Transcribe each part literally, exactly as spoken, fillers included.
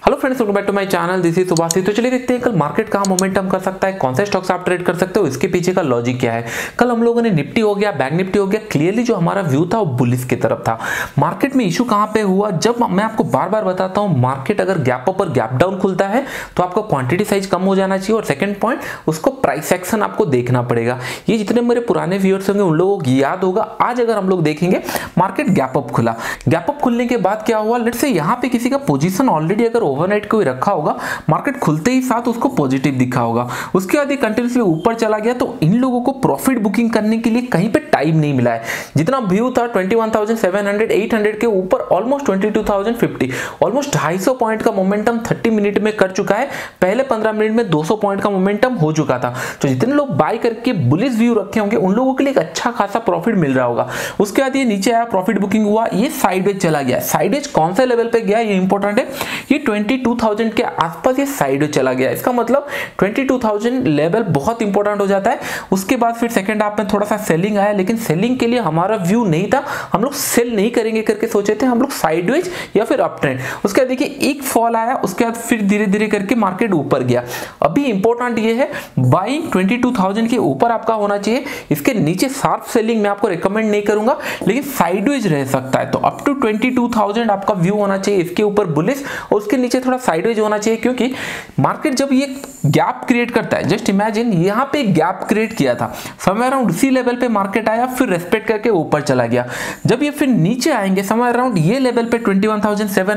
Hello friends, welcome back to my channel. This is Subhash. तो चलिए देखते हैं कल मार्केट कहाँ मोमेंटम कर सकता है, कौन से स्टॉक्स आप ट्रेड कर सकते हो, इसके पीछे का लॉजिक क्या है। कल हम लोगों ने निफ्टी हो गया, बैंक निफ्टी हो गया, क्लियरली जो हमारा व्यू था वो बुलिश की तरफ था। मार्केट में इशू कहाँ पे हुआ, जब मैं आपको बार बार बताता हूँ मार्केट अगर गैप अप और गैप डाउन खुलता है तो आपका क्वांटिटी साइज कम हो जाना चाहिए, और सेकंड पॉइंट उसको प्राइस एक्शन आपको देखना पड़ेगा। ये जितने मेरे पुराने व्यूअर्स होंगे उन लोगों को याद होगा। आज अगर हम लोग देखेंगे मार्केट गैप अप खुला, गैप अप खुलने के बाद क्या हुआ, लेट्स से यहाँ पे किसी का पोजीशन ऑलरेडी अगर ओवरनाइट कोई रखा होगा, मार्केट खुलते ही साथ उसको पॉजिटिव दिखा होगा, उसके बाद ये कंटिन्यूसली ऊपर चला गया, तो इन लोगों को प्रॉफिट बुकिंग करने के लिए कहीं पे टाइम नहीं मिला है। जितना व्यू था इक्कीस हज़ार सात सौ, आठ सौ के ऊपर ऑलमोस्ट बाईस हज़ार पचास, ऑलमोस्ट दो सौ पॉइंट का मोमेंटम तीस मिनट में कर चुका है। पहले पंद्रह मिनट में दो सौ पॉइंट का मोमेंटम हो चुका था। तो जितने लोग बाय करके बुलिश व्यू रखे होंगे उन लोगों के लिए एक अच्छा खासा प्रॉफिट मिल रहा होगा। उसके बाद ये नीचे आया, प्रॉफिट बुकिंग हुआ, ये साइडवेज चला गया। साइडवेज कौन से लेवल पे गया ये इंपॉर्टेंट है, ये बाईस हज़ार के आसपास ये साइड चला गया। इसका मतलब बाईस हज़ार लेवल बहुत इंपॉर्टेंट हो जाता है। उसके बाद फिर सेकंड हाफ में थोड़ा सा सेलिंग आया, लेकिन सेलिंग के लिए हमारा व्यू नहीं था, हम लोग सेल नहीं करेंगे करके सोचे थे, हम लोग साइडवेज या फिर अप ट्रेंड। उसके बाद देखिए एक फॉल आया, उसके बाद फिर धीरे धीरे करके मार्केट ऊपर गया। अभी इंपॉर्टेंट ये है बाइंग बाईस हज़ार के ऊपर आपका होना चाहिए। इसके नीचे शार्प सेलिंग मैं आपको रिकमेंड नहीं करूंगा, लेकिन साइडवेज रह सकता है। तो अप टू बाईस हज़ार आपका व्यू होना चाहिए, इसके ऊपर बुलिश और उसके नीचे थोड़ा साइडवेज होना चाहिए। क्योंकि मार्केट जब ये गैप क्रिएट करता है, जस्ट इमेजिन यहां पे गैप क्रिएट किया था, समवेयर अराउंड उसी लेवल पे मार्केट आया, फिर रेस्पेक्ट करके ऊपर चला गया। जब ये फिर नीचे आएंगे समवेयर अराउंड ये लेवल पे इक्कीस हज़ार सात सौ,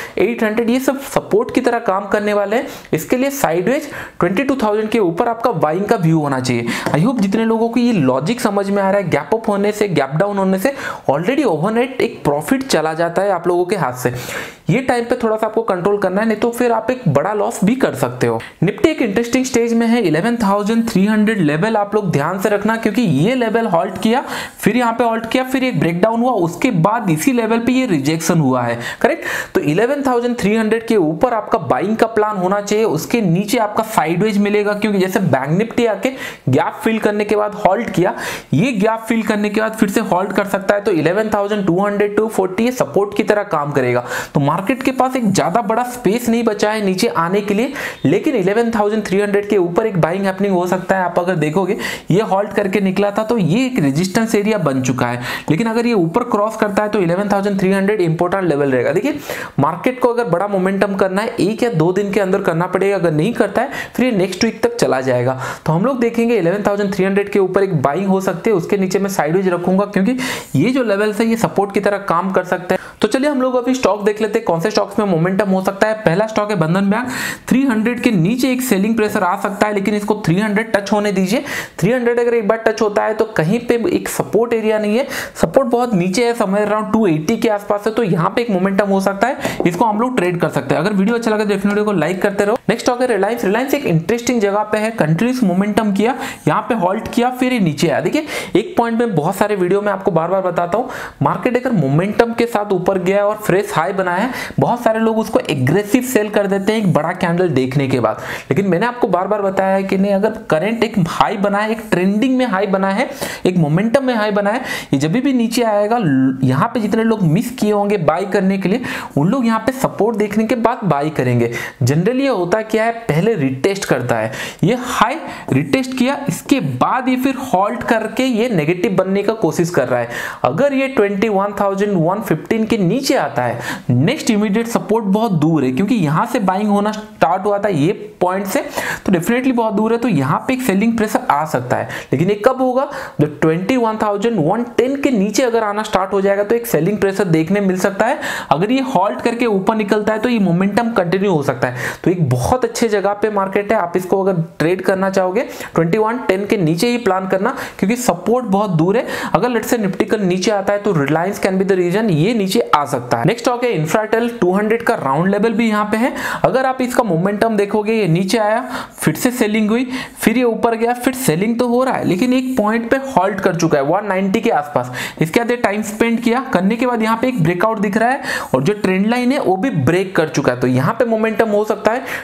आठ सौ, ये सब सपोर्ट की तरह काम करने वाले हैं। इसके लिए साइडवेज बाईस हज़ार के ऊपर आपका बाइंग का व्यू होना चाहिए। आई होप जितने लोगों को ये लॉजिक समझ में आ रहा है। गैप अप होने से, गैप डाउन होने से ऑलरेडी ओवरनाइट एक प्रॉफिट चला जाता है आप लोगों के हाथ से। ये टाइम पे थोड़ा सा आपको कंट्रोल करना है, नहीं तो फिर आप एक बड़ा लॉस भी कर सकते हो। निफ्टी एक इंटरेस्टिंग स्टेज में है, ग्यारह हज़ार तीन सौ लेवल आप लोग ध्यान से रखना, क्योंकि ये लेवल हॉल्ट किया, फिर यहाँ पे हॉल्ट किया, फिर एक ब्रेकडाउन हुआ, उसके बाद इसी लेवल पे ये रिजेक्शन हुआ है, करेक्ट। तो ग्यारह हज़ार तीन सौ के ऊपर आपका बाइंग का प्लान होना चाहिए, उसके नीचे आपका साइडवेज मिलेगा। क्योंकि जैसे बैंक निफ्टी आके गैप फिल करने के बाद हॉल्ट किया, ये गैप फिल करने के बाद फिर से हॉल्ट कर सकता है। तो ग्यारह हज़ार दो सौ टू चालीस ये सपोर्ट की तरह काम करेगा। तो मार्केट के पास एक ज्यादा बड़ा स्पेस नहीं बचा है नीचे आने के लिए, लेकिन ग्यारह हज़ार तीन सौ के ऊपर एक बाइंग हैपनिंग हो सकता है। आप अगर देखोगे ये हॉल्ट करके निकला था, तो ये एक रेजिस्टेंस एरिया बन चुका है, लेकिन अगर ये ऊपर क्रॉस करता है तो ग्यारह हज़ार तीन सौ इंपॉर्टेंट लेवल रहेगा। देखिए मार्केट को अगर बड़ा मोमेंटम करना है एक या दो दिन के अंदर करना पड़ेगा, अगर नहीं करता है फिर ये नेक्स्ट वीक तक चला जाएगा। तो हम लोग देखेंगे ग्यारह हज़ार तीन सौ के ऊपर एक बाइंग हो सकती है, उसके नीचे मैं साइडवेज रखूंगा, क्योंकि ये जो लेवल है ये सपोर्ट की तरह काम कर सकते हैं। तो चलिए हम लोग अभी स्टॉक देख लेते हैं, कौन से स्टॉक्स में मोमेंटम हो सकता है। पहला स्टॉक है बंधन बैंक। तीन सौ के नीचे एक सेलिंग प्रेशर आ सकता है, लेकिन इसको तीन सौ टच होने दीजिए। तीन सौ अगर एक बार टच होता है तो कहीं पे एक सपोर्ट एरिया नहीं है, सपोर्ट बहुत नीचे है, समवेयर अराउंड दो सौ अस्सी के आसपास है, तो यहाँ पे एक मोमेंटम हो सकता है, इसको हम लोग ट्रेड कर सकते हैं। अगर वीडियो अच्छा लगे तो डेफिनेटली वीडियो को लाइक करते रहो। नेक्स्ट स्टॉक है रिलायंस। रिलायंस एक इंटरेस्टिंग जगह पे है, कंटिन्यूस मोमेंटम किया, यहाँ पे हॉल्ट किया, फिर ये नीचे आया। देखिए एक पॉइंट में बहुत सारे वीडियो में आपको बार बार बताता हूँ, मार्केट अगर मोमेंटम के साथ ऊपर गया और फ्रेश हाई बनाया, बहुत सारे लोग उसको एग्रेसिव सेल कर देते हैं एक बड़ा कैंडल देखने के बाद। लेकिन मैंने आपको बार बार बताया है कि नहीं, अगर करंट एक हाई बना है, एक ट्रेंडिंग में हाई बना है, एक मोमेंटम में हाई बना है, ये जब भी नीचे आएगा, यहाँ पे जितने लोग मिस किए होंगे बाय करने के लिए, उन लोग यहाँ पे सपोर्ट देखने के बाद बाय करेंगे। जनरली ये होता क्या है, पहले रिटेस्ट करता है, ये हाई रिटेस्ट किया, इसके बाद ये फिर हॉल्ट करके ये नेगेटिव बनने का कोशिश कर रहा है। अगर ये इक्कीस हज़ार एक सौ पंद्रह के नीचे आता है, नेक्स्ट इमीडिएट सपोर्ट बहुत दूर है, क्योंकि यहां से बाइंग होना स्टार्ट हुआ था ये पॉइंट से, तो डेफिनेटली बहुत दूर है, तो यहां पे एक सेलिंग प्रेशर आ सकता है। लेकिन ये कब होगा, जब इक्कीस हज़ार एक सौ दस के नीचे अगर आना स्टार्ट हो जाएगा तो एक सेलिंग प्रेशर देखने मिल सकता है। अगर ये हॉल्ट करके ऊपर निकलता है तो ये मोमेंटम कंटिन्यू हो सकता है। तो एक बहुत अच्छे जगह पे मार्केट है, आप इसको अगर ट्रेड करना चाहोगे इक्कीस दस के नीचे ही प्लान करना, क्योंकि सपोर्ट बहुत दूर है। अगर लेट्स से निफ्टी का नीचे आता है तो Reliance can be the reason, ये नीचे आ सकता है। नेक्स्ट स्टॉक है इंफ्राटेल। दो सौ का राउंड लेवल भी यहाँ पे है। अगर आप इसका मोमेंटम देखोगे, ये नीचे आया, फिर से सेलिंग हुई, फिर ये ऊपर गया, फिर सेलिंग तो हो रहा है, लेकिन एक पॉइंट पे हॉल्ट कर चुका है एक सौ नब्बे के आसपास। इसके बाद टाइम स्पेंड किया, करने के बाद यहाँ पे एक ब्रेकआउट दिख रहा है, और जो ट्रेंड लाइन है वो भी ब्रेक कर चुका है। तो यहाँ पे मोमेंटम हो सकता है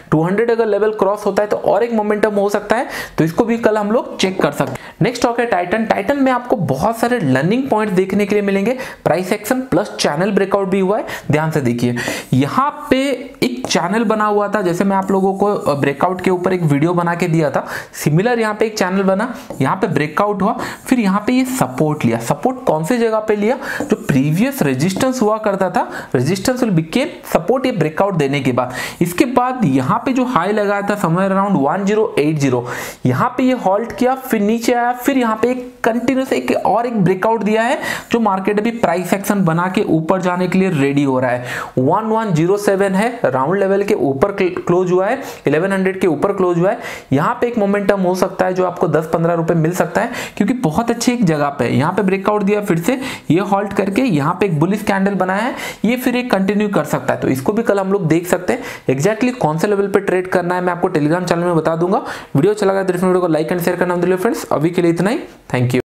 टू हंड्रेड अगर लेवल क्रॉस होता है तो और एक मोमेंटम हो सकता है, तो इसको भी कल हम लोग चेक कर सकते हैं। नेक्स्ट स्टॉक है टाइटन। टाइटन में आपको बहुत सारे लर्निंग पॉइंट देखने के लिए मिलेंगे, price action plus channel breakout भी हुआ है। ध्यान से देखिए, यहाँ पे एक चैनल बना हुआ था, जैसे मैं आप लोगों को ब्रेकआउट के ऊपर एक वीडियो बना के दिया था, सिमिलर यहाँ पे एक चैनल बना, यहाँ पे ब्रेकआउट हुआ, फिर यहाँ पे ये सपोर्ट लिया। सपोर्ट कौन सी जगह पे लिया? जो प्रीवियस रेजिस्टेंस हुआ करता था, रेजिस्टेंस विल बिकेम सपोर्ट ये ब्रेकआउट देने के बाद। इसके बाद यहाँ पे जो हाई लगाया था somewhere around one zero eight zero, यहाँ पे ये हॉल्ट किया, फिर नीचे आया, फिर यहाँ पे एक कंटिन्यूस एक और एक ब्रेकआउट दिया है, जो मार्केट अभी प्राइस एक्शन बना के ऊपर जाने के लिए रेडी हो रहा है। वन वन जीरो सेवन है, राउंड लेवल के ऊपर क्लोज हुआ है, इलेवन हंड्रेड के ऊपर क्लोज हुआ है। यहाँ पे एक मोमेंटम हो सकता है जो आपको दस पंद्रह रुपए मिल सकता है, क्योंकि बहुत अच्छी एक जगह पे यहाँ पे ब्रेकआउट दिया, फिर से ये हॉल्ट करके यहाँ पे एक बुलिश कैंडल बनाया है, ये फिर एक कंटिन्यू कर सकता है। तो इसको भी कल हम लोग देख सकते हैं। एग्जैक्टली कौन से लेवल पे ट्रेड करना है मैं आपको टेलीग्राम चैनल में बता दूंगा। वीडियो अच्छा लगा तो वीडियो को लाइक एंड शेयर करना फ्रेंड्स। अभी के लिए इतना ही, थैंक यू।